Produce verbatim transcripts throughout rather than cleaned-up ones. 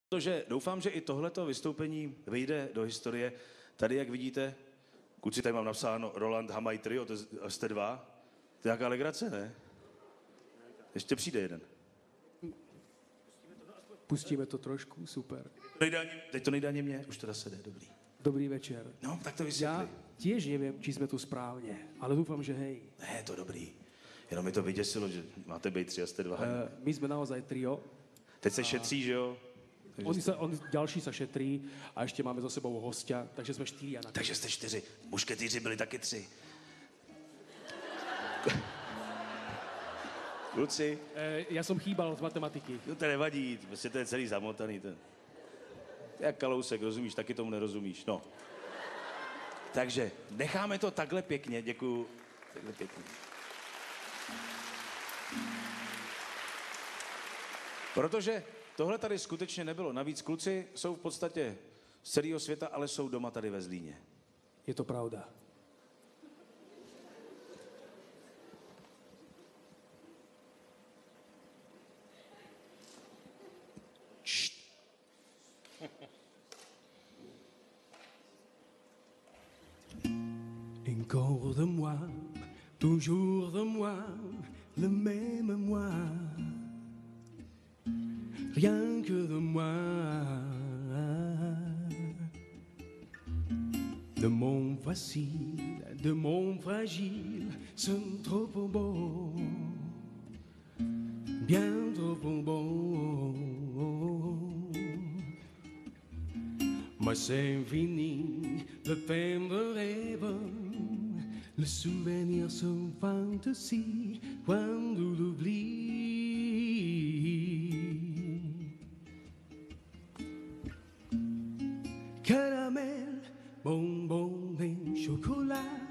Protože doufám, že i tohleto vystoupení vyjde do historie. Tady, jak vidíte, kluci, tady mám napsáno Roland Hamaj Trio, to jste dva. To je nějaká legrace, ne? Ještě přijde jeden. Pustíme to trošku, super. Nejde ani, teď to nejde ani mě, už teda se jde, dobrý. Dobrý večer. No, tak to vysvětli. Já tiež neviem, či sme tu správne, ale dúfam, že hej. Ne, to dobrý. Jenom mi to vyděsilo, že máte být tři a jste dva. Uh, my sme naozaj trio. Teď se šetří, že jo? Takže Oni jste... sa, on, ďalší sa šetrí a ešte máme za sebou hostia, takže sme štyria na Takže jste čtyři. Mušketýři byli taky tři. Kluci. E, ja som chýbal z matematiky. No to nevadí, prostě to je celý zamotaný. Ten. Jak Kalousek, rozumíš, taky tomu nerozumíš, no. Takže necháme to takhle pěkně, děkuju. Takhle pěkně. Protože tohle tady skutečně nebylo. Navíc kluci jsou v podstatě z celého světa, ale jsou doma tady ve Zlíně. Je to pravda. Encore de moi, toujours de moi, le même moi. Rien que de moi. De mon facile, de mon fragile, c'est trop beau. Bien trop beau. Moi c'est fini, le temps de rêve. Le souvenir sont fantaisie quand on l'oublie. Caramel, bonbon et chocolat.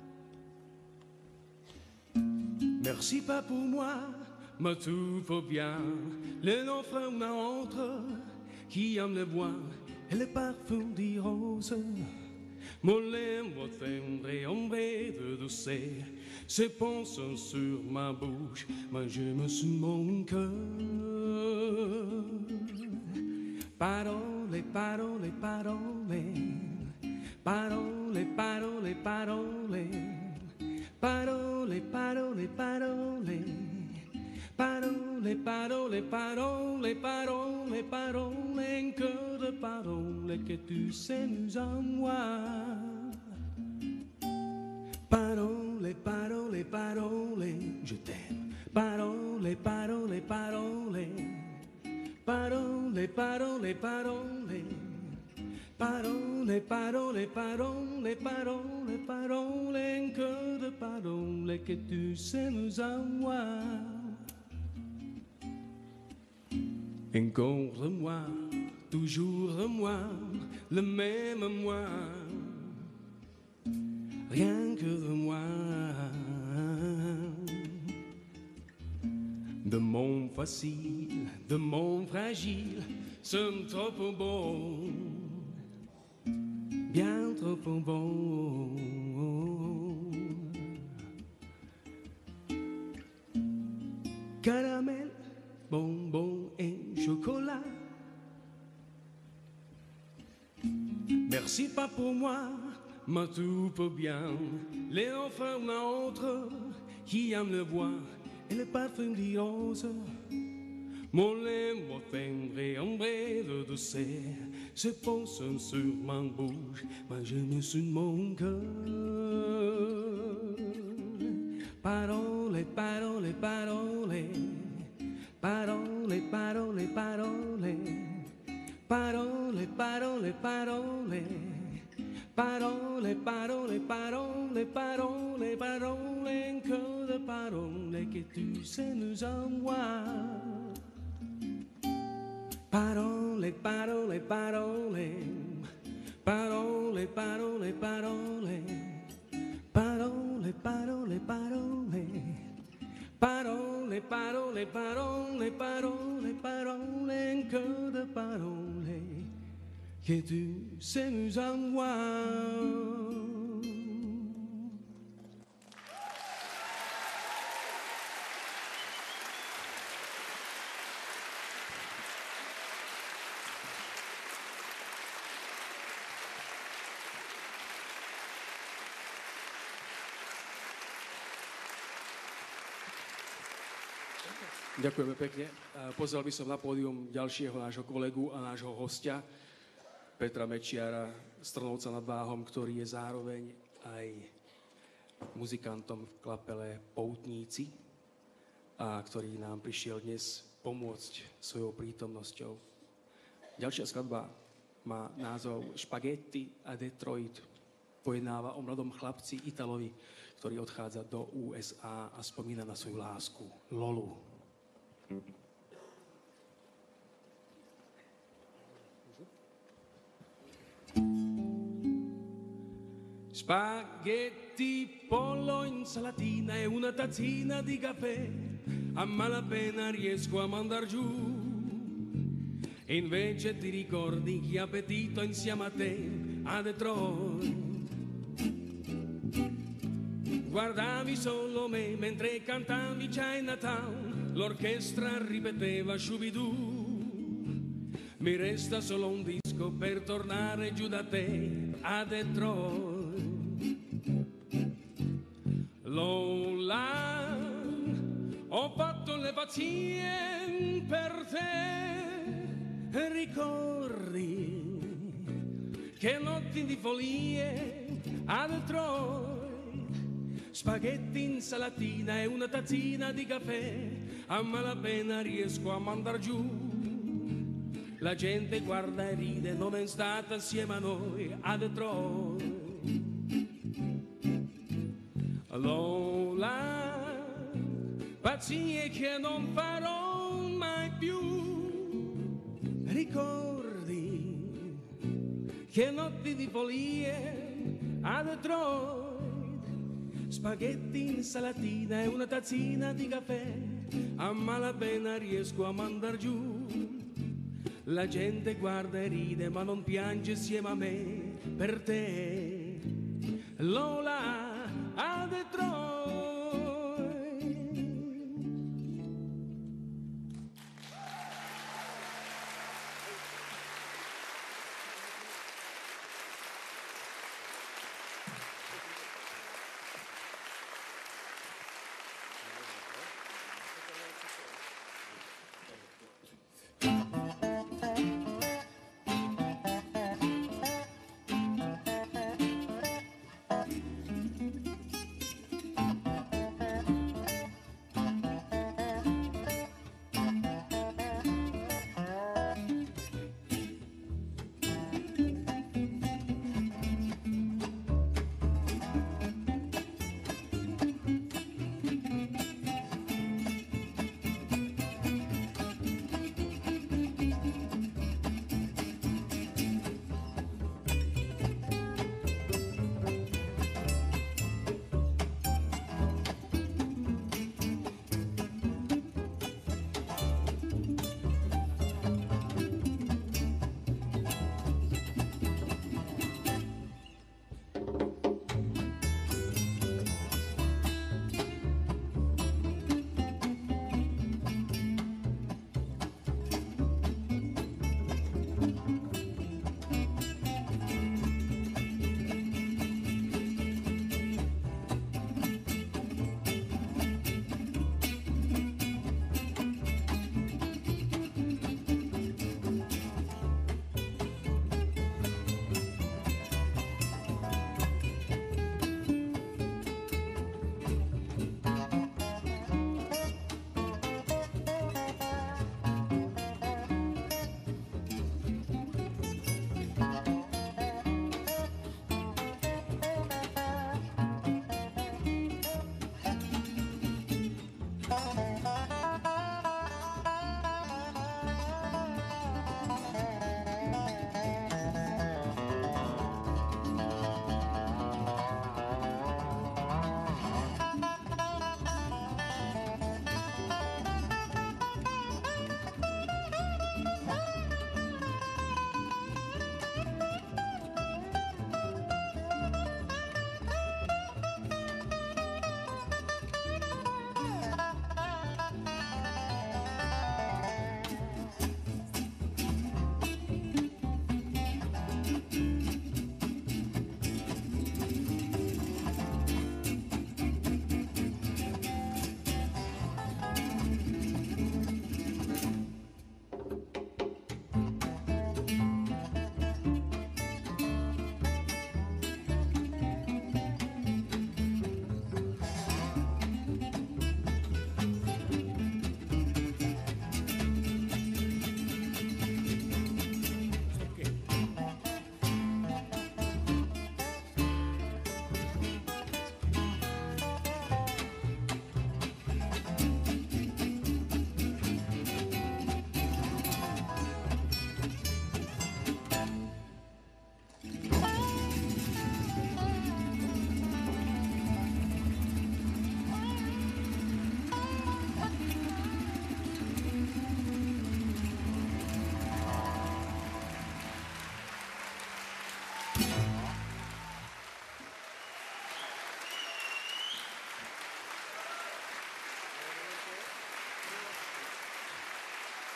Merci pas pour moi, mais tout va bien. Les enfants entre qui aiment le bois et le parfum des roses. Mon lèvre tendre ombre de douceur se pense sur ma bouche, mais je me suis mon cœur. Parole, parole, parole, parole, parole, parole, parole, parole, parole. Parole, parole, parole, parole, parole, un cœur de parole que tu sais nous en moi. Parole, parole, parole, je t'aime. Parole, parole, parole, parole, parole, parole, parole, parole, parole, parole, parole, un cœur de parole que tu sais nous en moi. Encore de moi, toujours de moi, le même moi, rien que de moi. De mon facile, de mon fragile, c'est trop beau, bien trop beau. Caramel, bonbon et chocolat. Merci pas pour moi, mais tout peut bien. Les enfants entre qui aiment le bois et le parfum des roses. Mon lèvre tendre et ombre de douceur se pose sur ma bouche, mais je me suis mon cœur. Parole, parole, parole. Parole, parole, parole, parole, parole, parole, parole, parole, parole, parole, parole, un cœur de parole que tu sais nous envoie. Parole, parole, parole, parole, parole, parole, parole, parole, parole. Parole, parole, parole, parole, parole, un cœur de parole que tu sais nous envoie. Ďakujeme pekne. Pozval by som na pódium ďalšieho nášho kolegu a nášho hostia, Petra Mečiara z Trnovca nad Váhom, ktorý je zároveň aj muzikantom v kapele Poutníci a ktorý nám prišiel dnes pomôcť svojou prítomnosťou. Ďalšia skladba má názov Špaghetti a Detroit. Pojednáva o mladom chlapci Italovi, ktorý odchádza do ú es á a spomína na svoju lásku, Lolu. Spaghetti, pollo, insalatina e una tazzina di caffè, a malapena riesco a mandar giù. E invece ti ricordi che appetito insieme a te a Detroit. Guardavi solo me mentre cantavi Chinatown, l'orchestra ripeteva Shubidoo. Mi resta solo un disco per tornare giù da te a Detroit. Lola, ho fatto le pazzie per te, ricordi che notti di follie a Detroit. Spaghetti, insalatina e una tazzina di caffè, a malapena riesco a mandar giù. La gente guarda e ride, non è stata assieme a noi a Detroit. Lola, pazzie che non farò mai più. Ricordi che notti di follie a Detroit. Spaghetti, insalatina e una tazzina di caffè, a malapena riesco a mandar giù. La gente guarda e ride ma non piange insieme a me per te, Lola, a Detroit.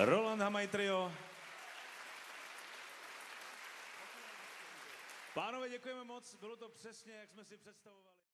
Roland Hamaj Trio. Pánové, děkujeme moc, bylo to přesně, jak jsme si představovali.